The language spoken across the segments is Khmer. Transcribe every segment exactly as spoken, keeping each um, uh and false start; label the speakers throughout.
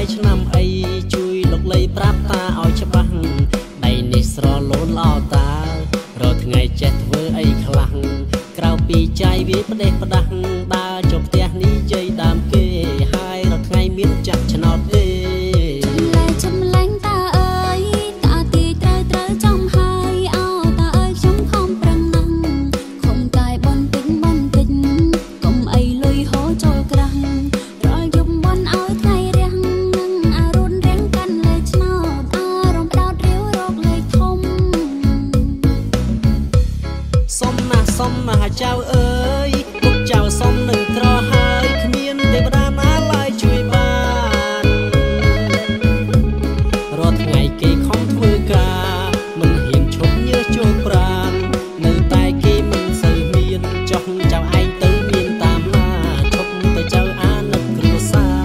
Speaker 1: นำไอจุยลกเลยปราบตาเอาฉบังได้นิสรอล้นเอาตารอไงเจ็ดเวอไอคลังกล่าวปีใจวิประเดประดังดาจบเตียนี้ใจดามเกหายรอไงมีจักชนอดเอจำแรงตาเอ๋ยตาตีเตยเตยจำหายเอาตาเอ๋ยชุ่มหอมปรังนังคงกายบนติ้งบนติ้งกลมไอลุยโหโจลกรังรอยยุบบนเอาไทยเรียงนั่งอารุณเรียงกันเลยชนอดอารมณ์ดาวเรียวโรคเลยทมสมมาสมมาเจ้าเอ๋ยพวกเจ้าสมหนึ่งตรอหายขมิ้นเทวดามาลายช่วยบ้านรถไงเกยของทมือกามันเห็นชมเยอะโจปราณในใต้เกยมันสื่อเมียนจ้องเจ้าไอ้ตื้อเมียนตามมาชมแต่เจ้าอานักกลัวซา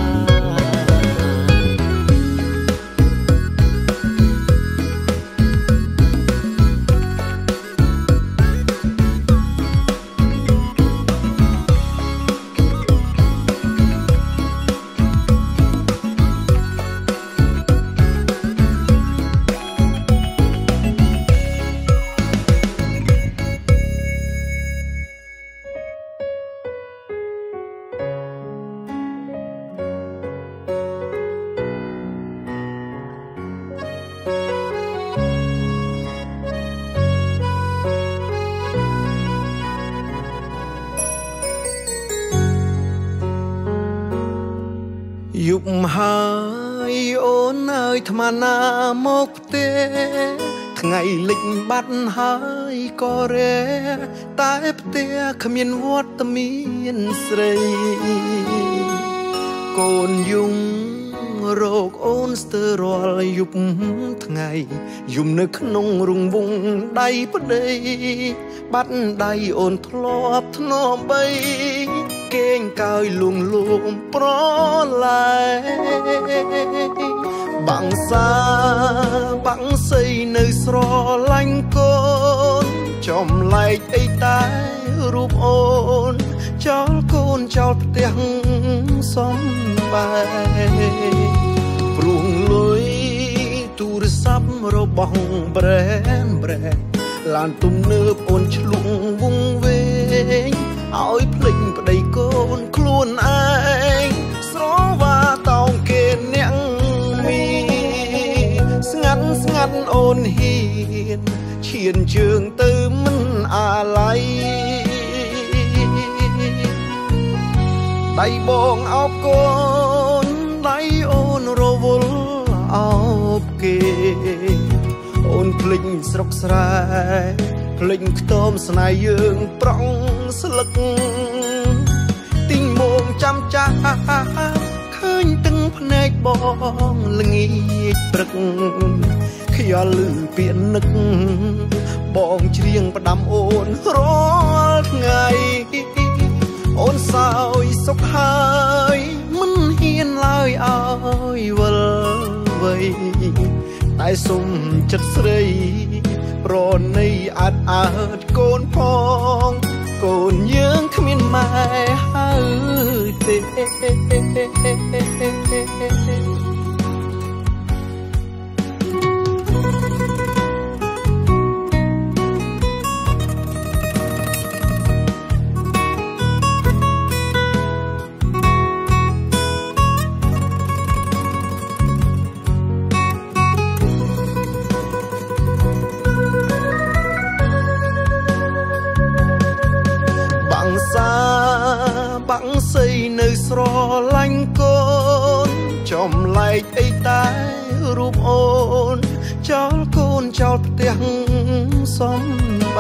Speaker 1: ยุบหายโอนเอ่ยธรรมนามกเตថ្ងៃลิงบัดหายก็เรตายเตะขมิ้นวัดตะมีนสรีโกนยุงโรคโอนสเตอรอลยุบថ្ងៃยุมนึกนงรุงวงได้ปะเดยบัดได้โอนทลอบทนอมใบเก่งกายลุงลุงปลอลายบังซาบังใส่ในสรอลังโกนจอมไหลไอตายรูปโอนจอลโกนจอลเตียงสมไปปรุงลุยตูรซับรบองแบรนแบรนลานตุ้มเนื้อโอนฉลุงวงเวงเอาพลิงไปได้โกนคลุนไอสรว่าตองเกณฑ์ยังมีสงัดสงัดโอนเฮียนเชียนเชิงตื้อมันอะไรได้บองเอาโกนได้โอนโรวลเอาเกโอนพลิงสรกสายพลิงตอมสนายยืงปรองสลักติงมงจำจ้าเคยตึงพเนกบองละงีปรึกขยอลือเปลี่ยนนึกบองเชียงประดำโอนรอดไงโอนสาวสกหายมันเฮียนลายอ้อยเวลเวยตายสมจัดเสยโปรดในอาจอาจโกนพองโกนยืงขมิ้นไม้หาเตบังใส่ในสรอลังโกนจอมไหลไอตายรูปโอนจอลโกนจอลเตียงสมไป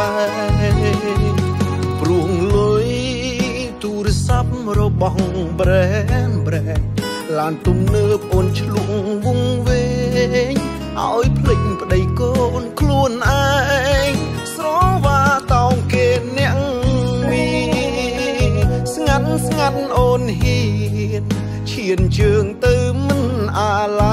Speaker 1: ปรุงลุยตูรซับรบองแบรนแบรนลานตุ้มเนื้อโอนฉลุงวงเวงเอาพลิงไปได้โกนคลุนไอสรว่าตองเกณฑ์ยังมีสงัดสงัดโอนเฮียนเชียนเชิงตื้อมันอะไร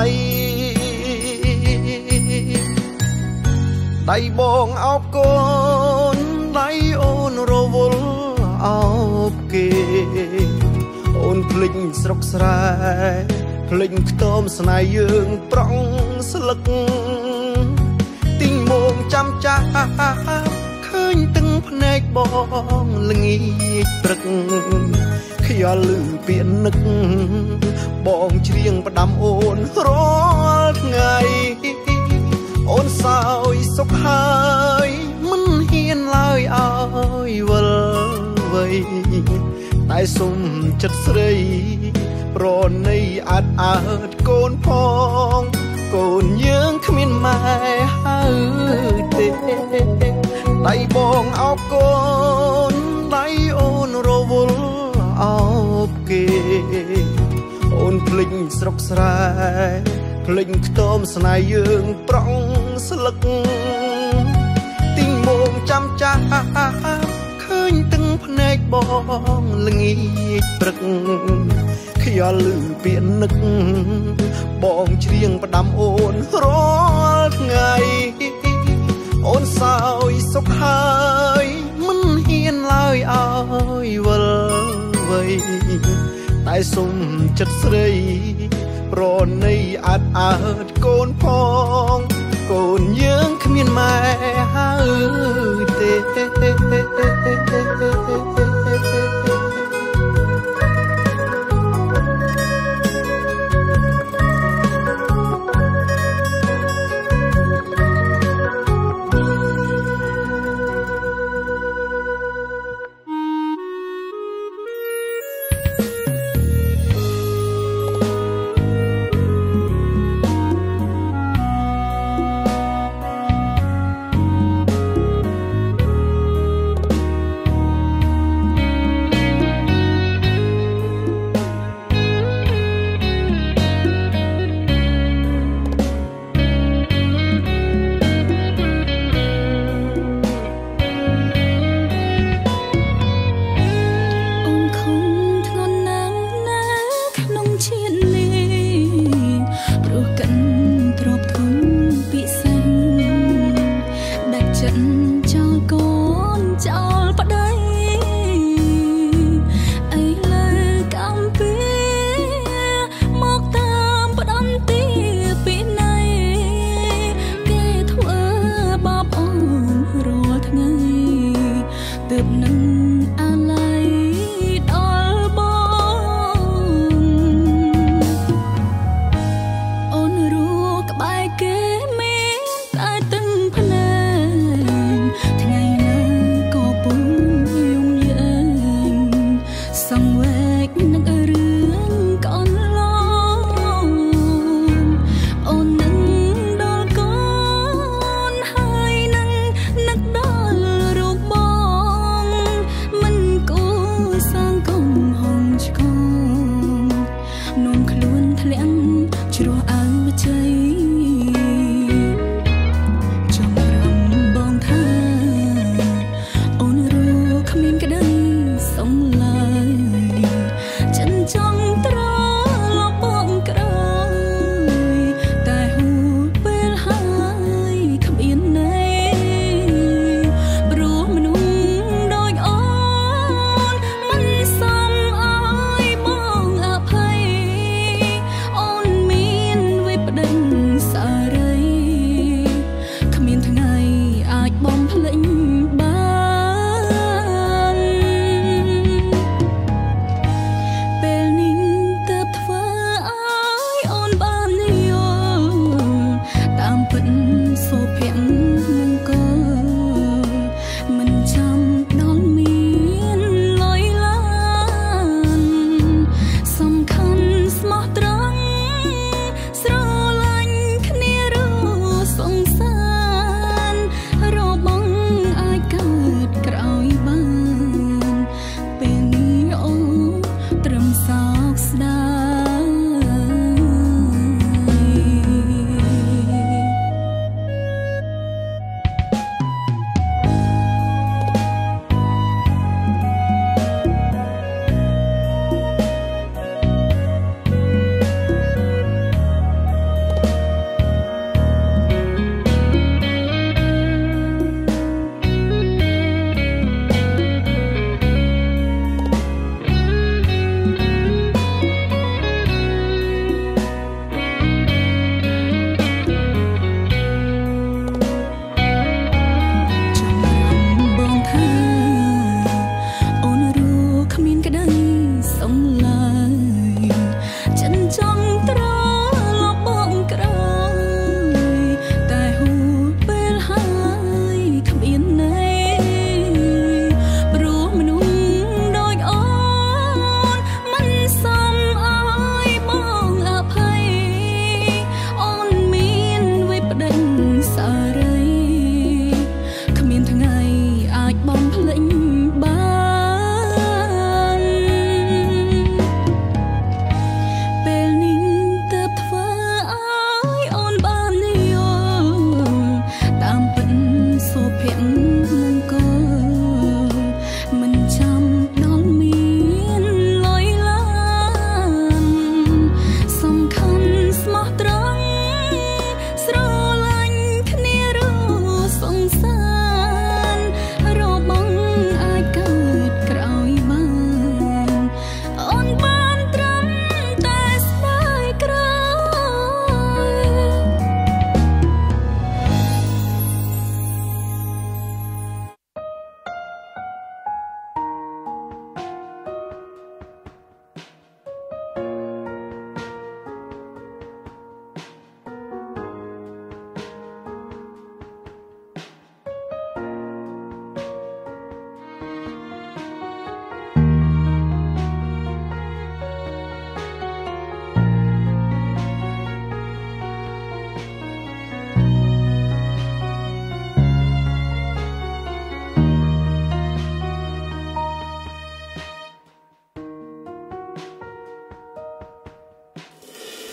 Speaker 1: ได้บองเอาโกนได้โอนโรวลเอาเกโอนพลิงสรกสายพភ្លេចខ្ទមស្នេហ៍យើងប្រង់ស្លឹកទីងមុំចាំចាស់ឃើញទឹកភ្នែកបងល្ងាចព្រឹកខ្យល់ឮពាក្យនឹកបងច្រៀងផ្ដាំអូនរាល់ថ្ងៃអូនសោយសុខហើយមិនហ៊ានឡើយឲ្យវិលវ័យតែសុំចិត្តស្រីប្រណីអត់អើតកូនផងកូនយើងគ្មានម៉ែហើយទេដៃបងអោបកូនដៃអូនរវល់អោបគេអូនភ្លេចស្រុកស្រែភ្លេចខ្ទមស្នេហ៍យើងប្រង់ស្លឹកទីងមុំចាំចាស់ឃើញទឹកភ្នែកបងល្ងាចព្រឹកខ្យល់ឮពាក្យនឹកបងច្រៀងផ្ដាំអូនរាល់ថ្ងៃអូនសោយសុខហើយមិនហ៊ានឡើយឲ្យវិលវ័យតែសុំចិត្តស្រីប្រណីអត់អើតកូនផងកូនយើងគ្មានម៉ែហើយទេ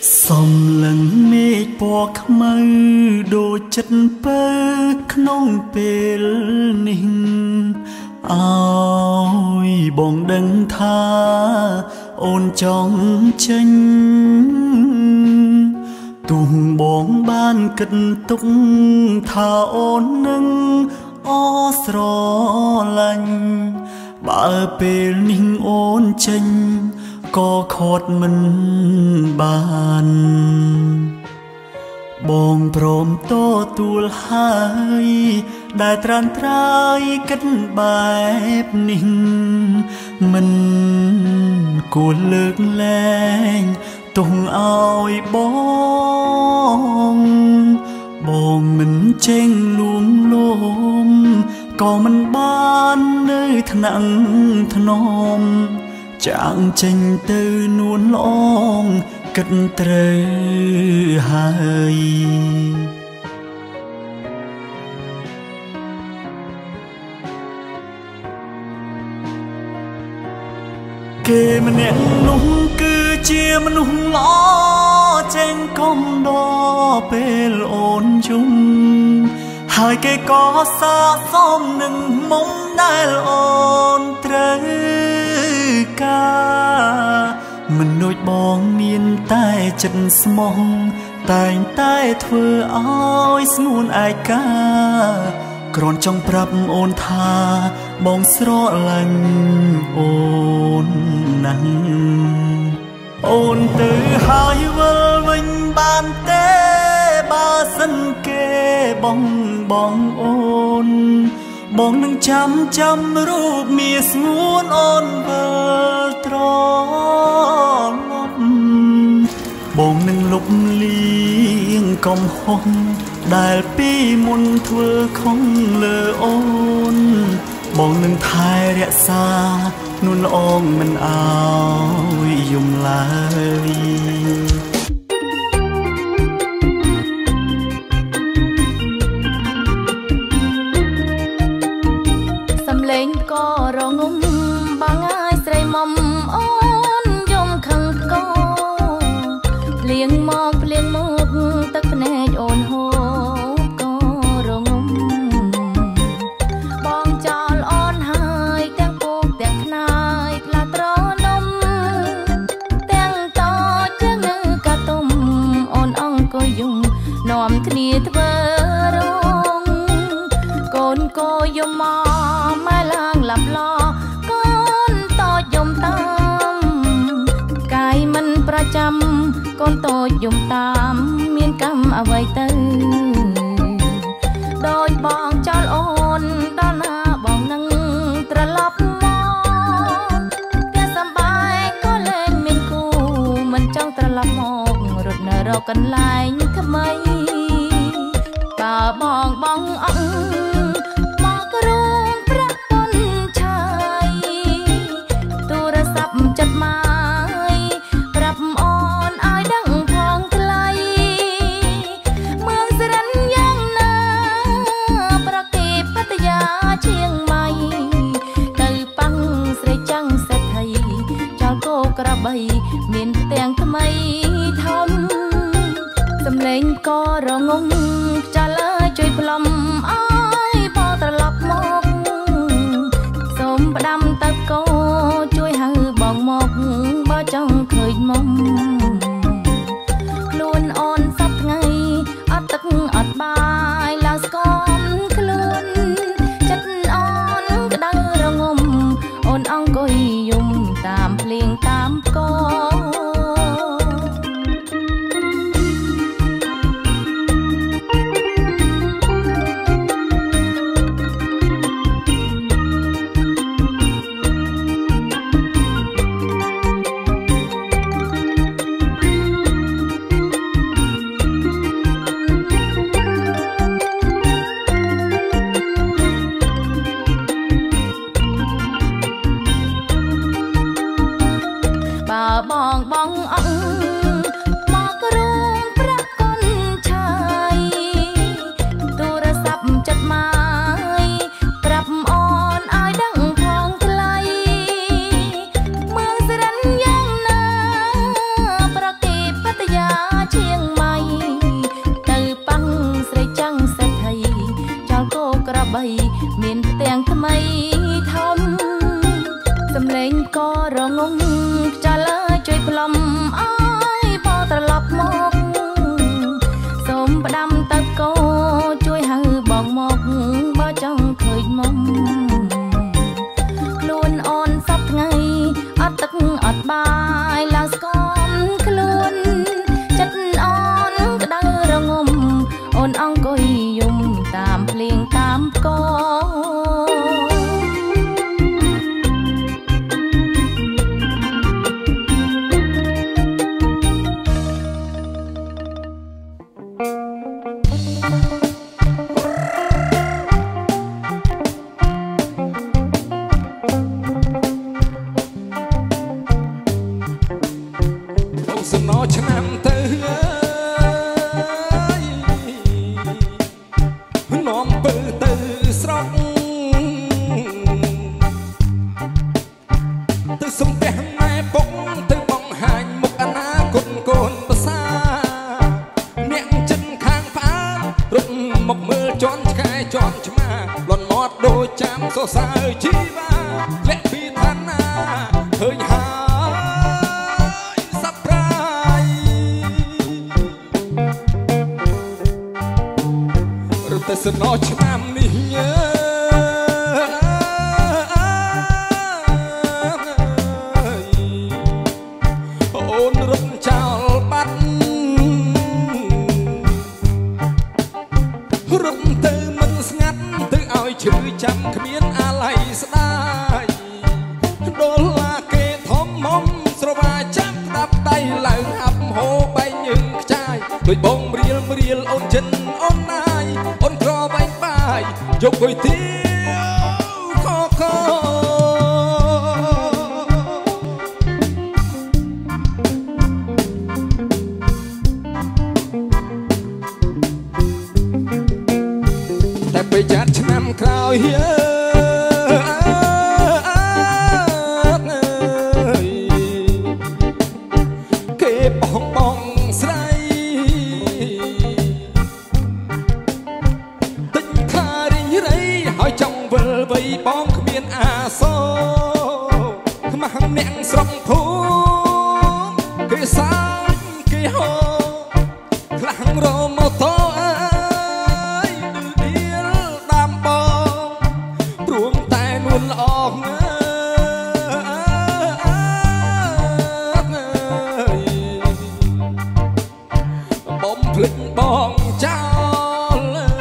Speaker 2: សំឡឹងមេឃពណ៌ខ្មៅដូចចិត្តពើក្នុងពេលនេះអើយបងដឹងថាអូនចង់ចេញទុំបងបានគិតទុកថាអូននឹងអស្រឡាញ់បើពេលនេះអូនចេញក៏ខត់មិនបានបងព្រមតទួលហើយដែលត្រានត្រើយគិតបែបនេះមិនគួរលើកលែងទុំឲ្យបងបងមិនចេញលួងលោមក៏មិនបាននៅថ្នាក់ថ្នមចាងចេញទៅនួនល្អងគិតត្រូវហើយគេម្នាក់នោះគឺជាមនុស្សល្អចេញកុំដល់ពេលអូនជុំហើយគេក៏សាកសមនឹងមុំដែលអូនត្រូវការមនុស្សបងមានតែចិត្តស្មោះតែងតែធ្វើឲ្យស្ងួនឯកាគ្រាន់ចង់ប្រាប់អូនថាបងស្រឡាញ់អូនណាស់អូនទៅហើយវិលវិញបានទេបើសិនគេបងបងអូនបងនឹងចាំចាំរូបមាសស្ងួនអូនវិលត្រឡប់បងនឹងលុបលៀងកំហុសដែលពីមុនធ្វើខុសលើអូនបងនឹងថែរក្សានួនល្អងមិនអោយយំឡើយ
Speaker 3: សំឡេងក៏រងំបងហើយស្រីមុំអូនយំខឹងកោភ្លៀងមកភ្លៀងមកទឹកភ្នែកអូនហូបក៏រងំបងចោលអូនហើយទាំងពូកទាំងខ្នើយផ្លាត្រនំទាំងតូចជាងនៅកាតុំអូនអង្គុយយំនាំគ្នាធ្វើរងកូនកូយំមកម៉ែឡើងឡាប់ឡកូនតូចយំតាមកាយមិនប្រចាំកូនតូចយំតាមមានកម្មអ្វីទៅដូចបងចោលអូនដល់ណាបងនឹងត្រឡប់មកតែសំបាយក៏លែងមានគូមិនចង់ត្រឡប់មករត់នៅរកកន្លែងថ្មីបើបងបងអង្មករួងប្រាក់តុនឆាយទូរស័ព្ទចិត្តមកប្រាប់អូនឲ្យដឹងផងថ្លៃเมืองសរិនយ៉ាងណាប្រគេបតយាឈៀងម៉ៃទៅប៉ាំងស្រីចាំងសេដ្ឋីចោលគោក្របីមានផ្ទាំងថ្មីធំសំឡេងក៏រងំចាលើជួយផ្លុំអើយបងត្រឡប់មកសូមផ្ដាំទៅកោជួយហៅបងមកបើចង់ឃើញមុំខ្លួនអូនសប្ថ្ងៃអត់ទឹកអត់បាយឡើងស្គមខ្លួនចិត្តអូនក្តៅរងំអូនអង្គុយយំតាមភ្លៀងតាមកោ
Speaker 4: សើរជីវ៉ាលាក់ពីឋានៈឃើញហើយសប្រាយរត់ទៅសំណោឆ្នាំនេះអូនរត់ចោលបាត់រត់ទៅមិនស្ងាត់ទៅឲ្យឈឺចាំគ្មានអាល័យស្ដាយដល់ឡាគេធំមុំស្រវាចាប់ដាប់ដៃឡើងហាប់ហូរបែកញើងខ្ចាយដូចបងរៀលរៀលអូនចិនអូនណាយអូនក្របែកបាយយកគុយទាវខកតែពេលចាត់ឆ្នាំក្រោយគេបងបងស្រីទិញខារីងរៃហើយចង់វិលវ័យបងគ្មានអាសូរខ្មាស់អ្នកស្រុកភូមិគេសាច់គេហោខ្លាំងរម៉ូតូល្អងើបំភ្លេចបងចោល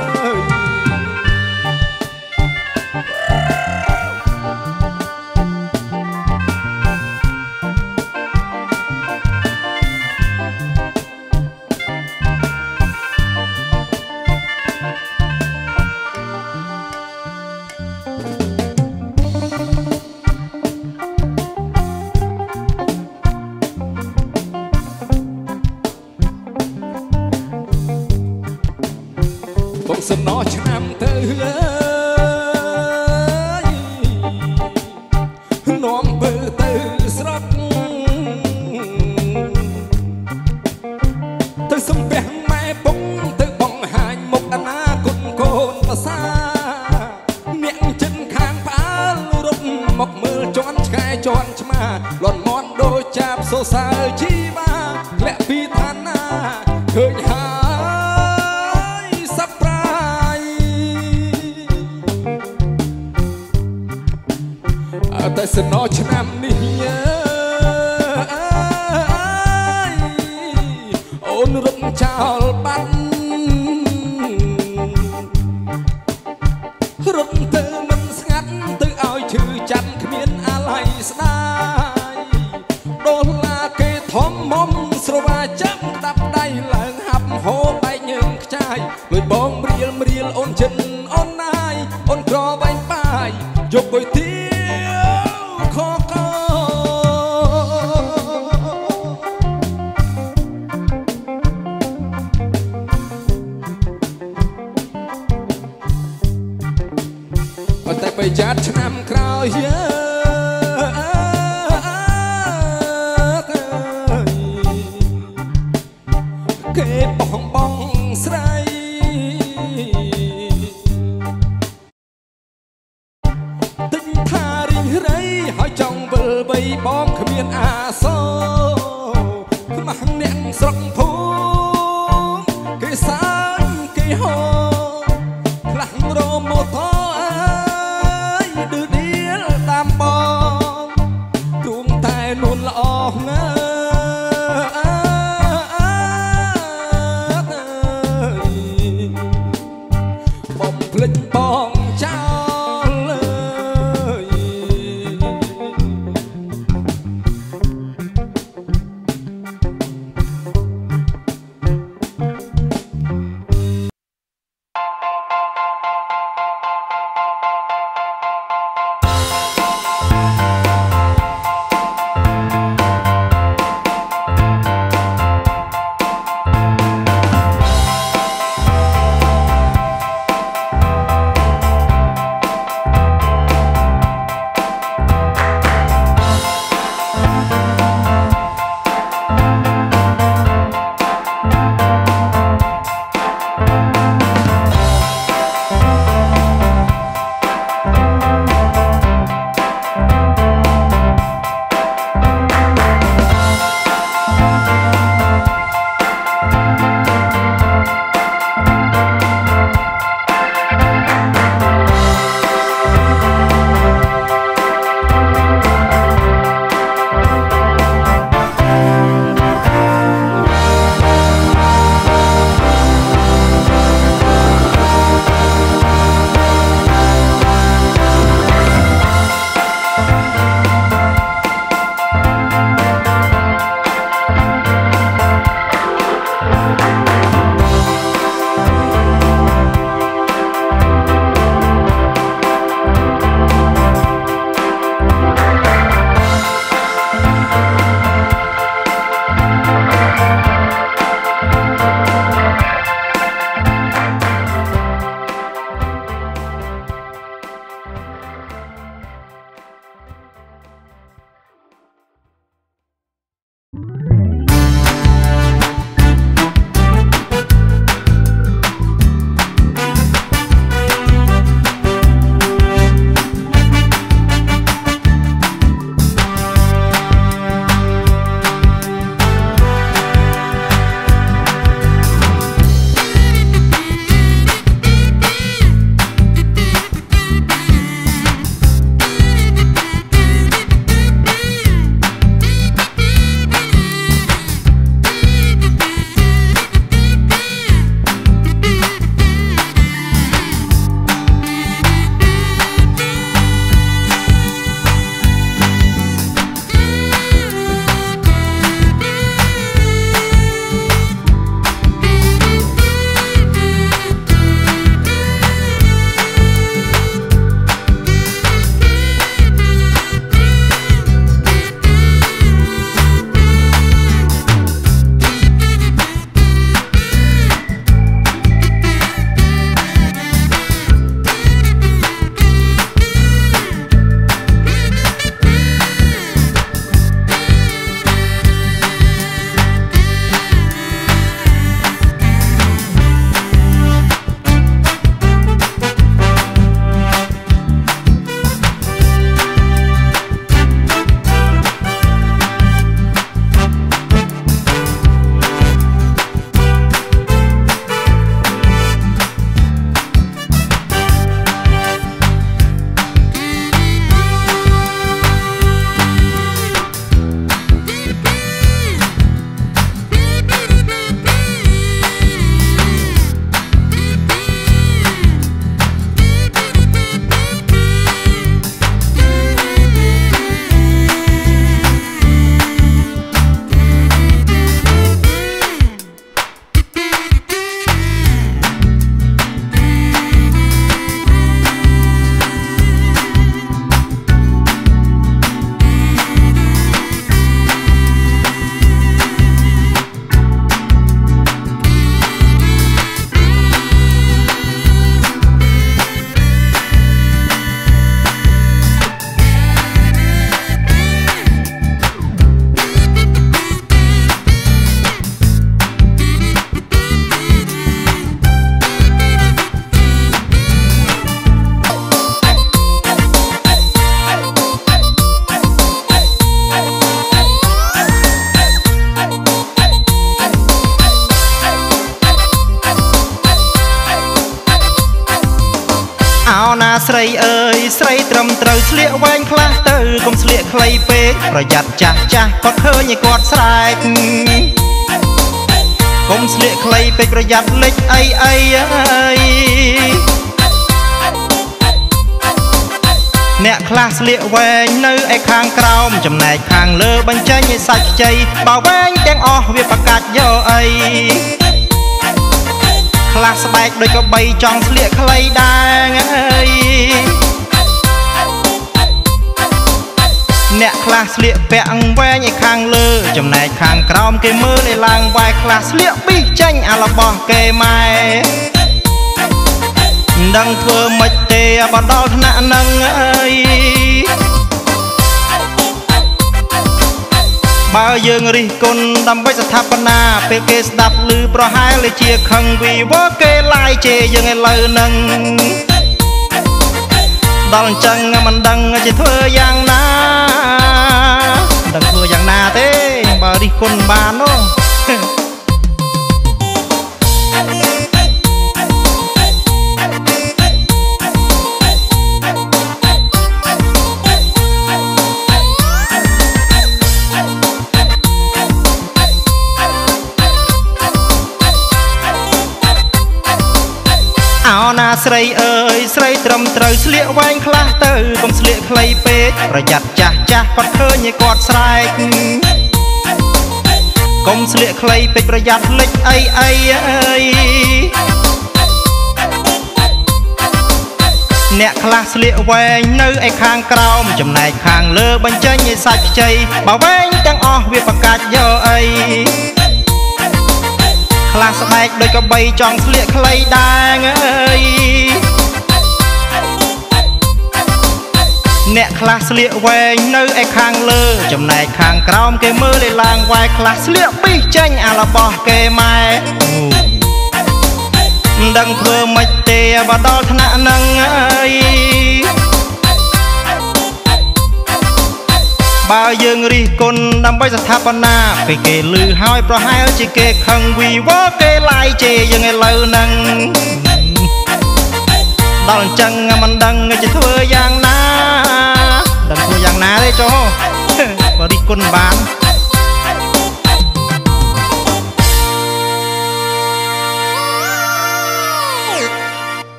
Speaker 4: បងសំណោឆ្នាំទៅនាំបើទៅស្រុកទៅសំពះម៉ែពុកទៅបង្ហាញមុខអនាគតកូនប្រសាអ្នកចិនខាងផ្អើលរត់មកមើលជន់ឆ្កែជន់ឆ្មាលន់មន់ដូចចាប់សរសើរជីវ៉ាលាក់ពីឋានៈឃើញហើយសប្រាយតែសំណោឆ្នាំនេះអូនរត់ចោលបាត់រត់ទៅមិនស្ងាត់ទៅឲ្យឈឺចាំគ្មានអាល័យស្ដាយដល់ឡាគេធំមុំស្រវាចាប់ដាប់ដៃឡើងហាប់ហូរបែកញើងខ្ចាយលួយបងរៀលរៀលអូនចិនអូនណាយអូនក្របែកបាយយកគុយទាវខកតែពេលចាត់ឆ្នាំក្រោយគេបងបងស្រីទិញថារីងរៃហើយចង់វិលវ័យបងគ្មានអាសូរខ្មាស់អ្នកស្រុកភូមិគេសាច់គេហោខ្លាំងរម៉ូតូឌឺឌៀលតាមបងទួងតែនួនល្អងើបំភ្លេចបងចោល
Speaker 1: ស្រីអើយស្រីត្រឹមត្រូវស្លៀកវែងខ្លះទៅកុំស្លៀកខ្លីពេកប្រយ័ត្នចាស់ចាស់គាត់ឃើញឲ្យគាត់ស្រែកកុំស្លៀកខ្លីពេកប្រយ័ត្នលិចអីអីអើយអ្នកខ្លះស្លៀកវែងនៅឯខាងក្រោមចំណែកខាងលើបញ្ចេញឲ្យសាច់ខ្ចីបើវែងទាំងអស់វាប្រកាច់យកអីខ្លះស្បែកដូចកបីចង់ស្លៀកខ្លីដែរអើយអ្នកខ្លះស្លៀកពាក់វែងឯខាងលើចំណែកខាងក្រោមគេមើលឲ្យឡើងវាយខ្លះស្លៀកប៊ីសចេញអារបស់គេម៉ែមិនដឹងធ្វើម៉េចទេបើដល់ថ្នាក់នឹងអើយបើយើងរិះគន់ដើម្បីស្ថាបនាពេលគេស្ដាប់ឮប្រហែលជាខឹងវីវគេឡាយជេរយើងឥឡូវនឹងដល់អញ្ចឹងមិនដឹងជាធ្វើយ៉ាងណាមិនដឹងធ្វើយ៉ាងណាទេបើរិះគន់បាននោះអោណាស្រីអើយស្រីត្រឹមត្រូវស្លៀកវែងខ្លះទៅកុំស្លៀកខ្លីពេកប្រយ័ត្នចាស់ចាស់គាត់ឃើញឲ្យគាត់ស្រែកកុំស្លៀកខ្លីពេកប្រយ័ត្នលិចអីអីអើយអ្នកខ្លះស្លៀកវែងនៅឯខាងក្រោមចំណែកខាងលើបញ្ចេញឲ្យសាច់ខ្ចីបើវែងទាំងអស់វាប្រកាច់យកអីខ្លះស្បែកដូចកបីចង់ស្លៀកខ្លីដែរអើយអ្នកខ្លះស្លៀកវែងនៅឯខាងលើចំណែកខាងក្រោមគេមើលឲ្យឡើងវាយខ្លះស្លៀកប៊ីសចេញអារបស់គេម៉ែមិនដឹងធ្វើម៉េចទេបើដល់ថ្នាក់នឹងអើយបើយើងរិះគន់ដើម្បីស្ថាបនាពេលគេឮហើយប្រហែលជាគេខឹងវីវគេឡាយជេរយើងឥឡូវហ្នឹងដល់អញ្ចឹងមិនដឹងจะធ្វើយ៉ាងណាដឹងធ្វើយ៉ាងណាទេចុះបើរិះគន់បាន